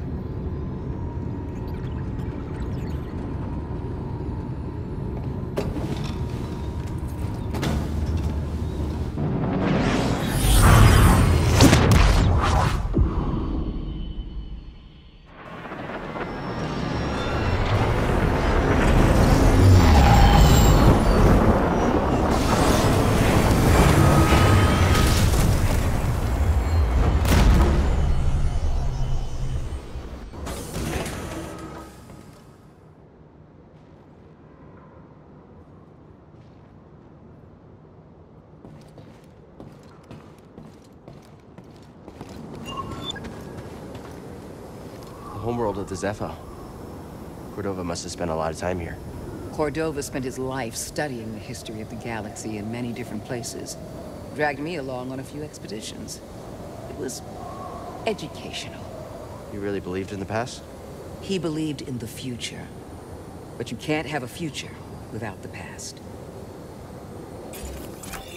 [SPEAKER 2] Homeworld of the Zeffo. Cordova must have spent a lot of time here.
[SPEAKER 6] Cordova spent his life studying the history of the galaxy in many different places. Dragged me along on a few expeditions. It was educational.
[SPEAKER 2] You really believed in the past?
[SPEAKER 6] He believed in the future. But you can't have a future without the past.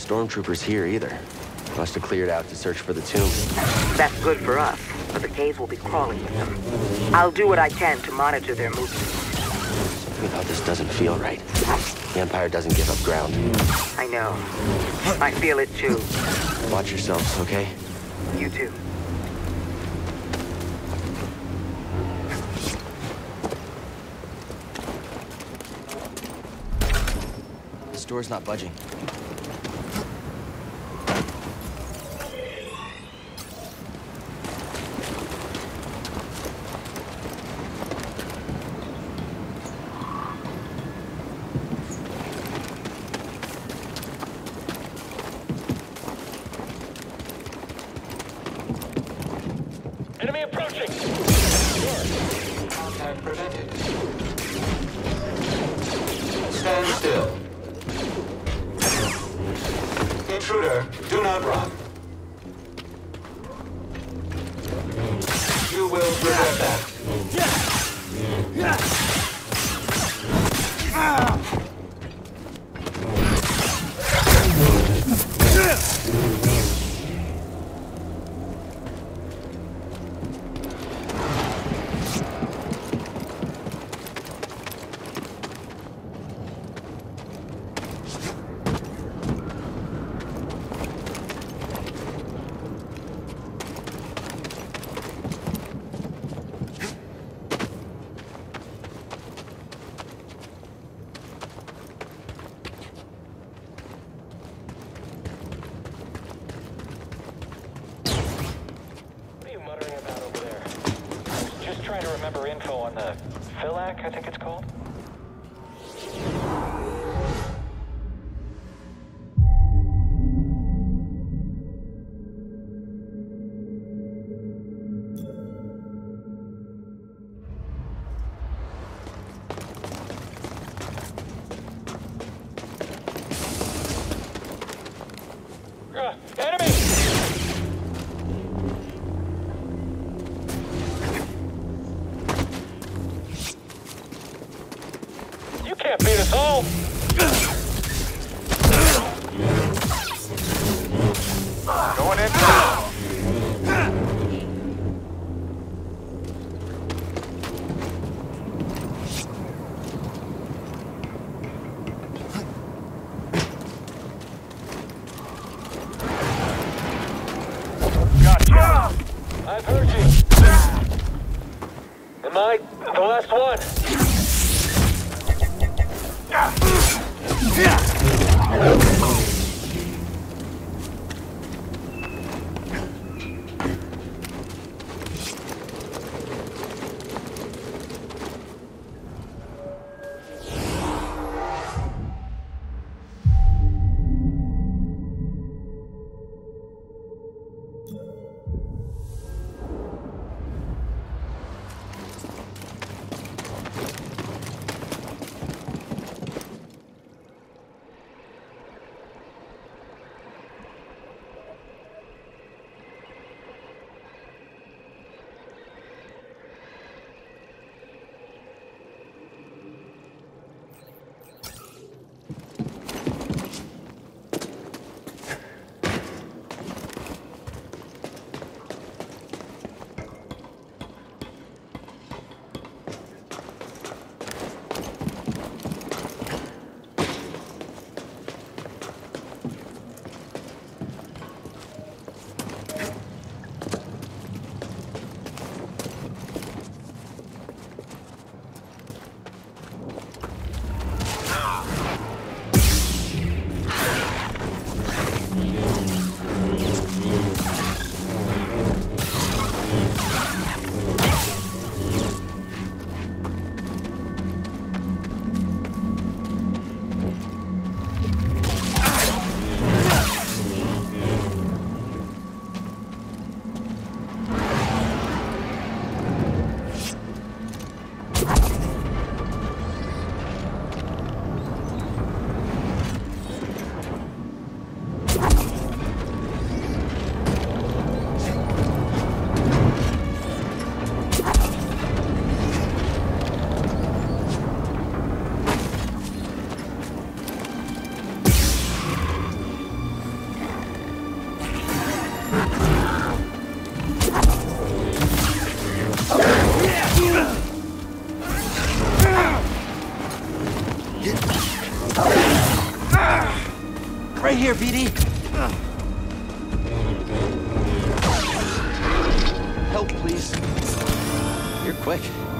[SPEAKER 2] stormtroopers here either. Must have cleared out to search for the tomb.
[SPEAKER 11] That's good for us, but the caves will be crawling with them. I'll do what I can to monitor their movements.
[SPEAKER 2] Something about this doesn't feel right. The Empire doesn't give up ground.
[SPEAKER 11] I know. I feel it too.
[SPEAKER 2] Watch yourselves, okay?
[SPEAKER 11] You too.
[SPEAKER 2] This door's not budging.
[SPEAKER 7] Enemy approaching!
[SPEAKER 13] Contact prevented. Stand still. Intruder, do not run. You will regret that.
[SPEAKER 7] Trying to remember info on the Philac, I think it's called. Enemy! You can't beat us all! Going in now! Gotcha! I've heard you! Am I the last one?
[SPEAKER 2] Right here, BD. Help, please. You're quick.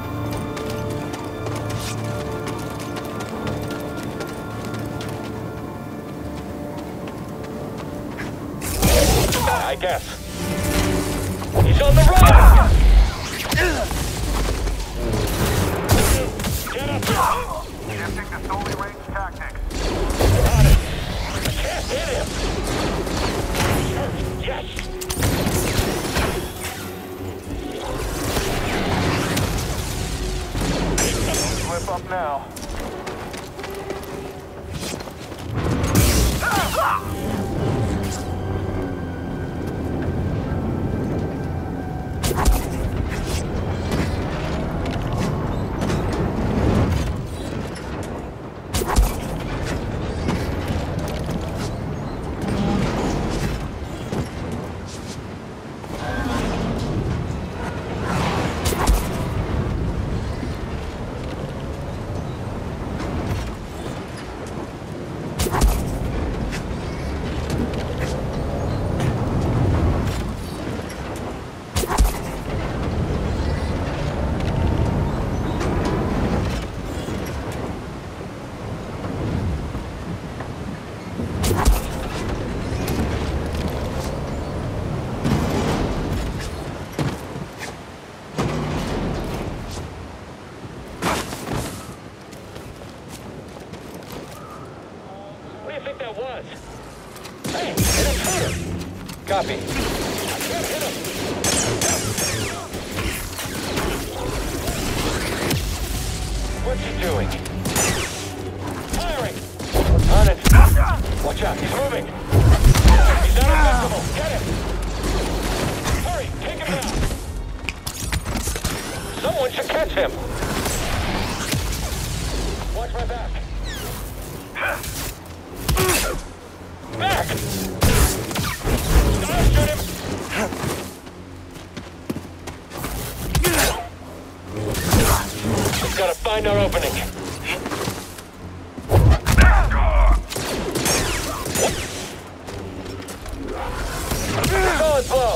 [SPEAKER 7] I guess. He's on the run! Get up here!
[SPEAKER 9] Shifting to solely range tactics.
[SPEAKER 7] Got it. I can't hit him. Yes!
[SPEAKER 9] Slip up now.
[SPEAKER 7] Copy. I can't hit him. What's he doing? Firing! On it. Watch out, he's moving. He's not invincible. Get him! Hurry, take him down. Someone should catch him. Watch my back. Back! Shoot him! We've got to find our opening. Solid blow.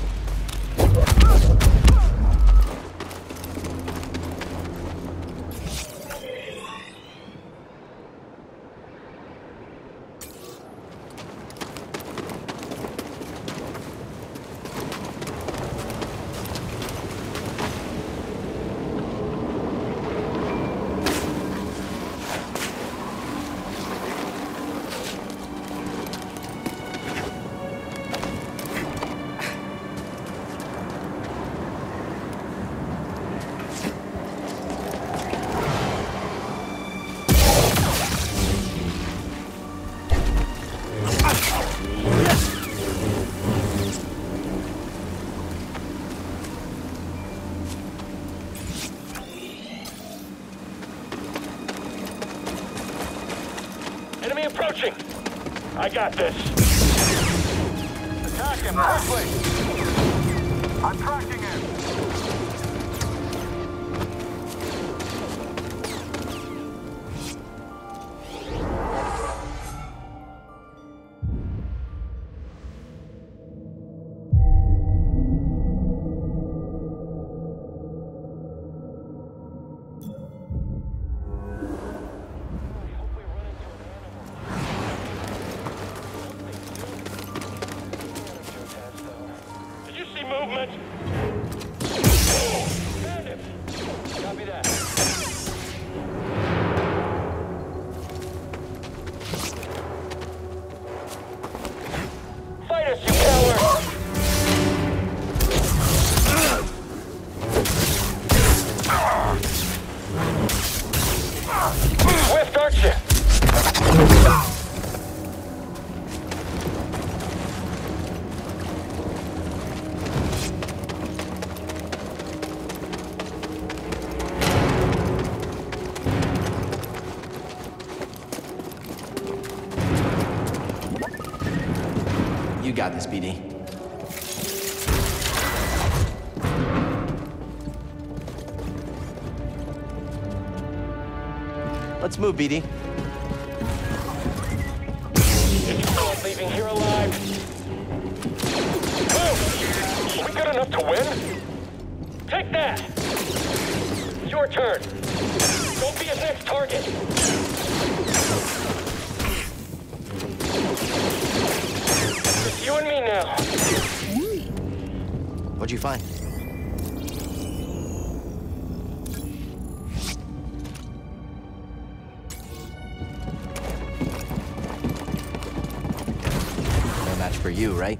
[SPEAKER 7] Enemy approaching! I got this.
[SPEAKER 9] Attack him quickly! I'm tracking him.
[SPEAKER 7] Movement! Found him! Copy that. Fight us, you coward! Swift, aren't you?
[SPEAKER 2] You got this, BD. Let's move, BD.
[SPEAKER 7] It's He's not leaving here alive. Oh! Are we good enough to win? Take that! Your turn. Don't be his next target. It's you and me now.
[SPEAKER 2] What'd you find? No match for you, right?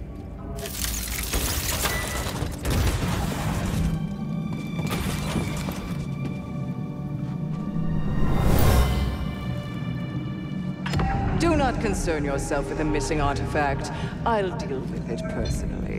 [SPEAKER 6] Do not concern yourself with the missing artifact. I'll deal with it personally.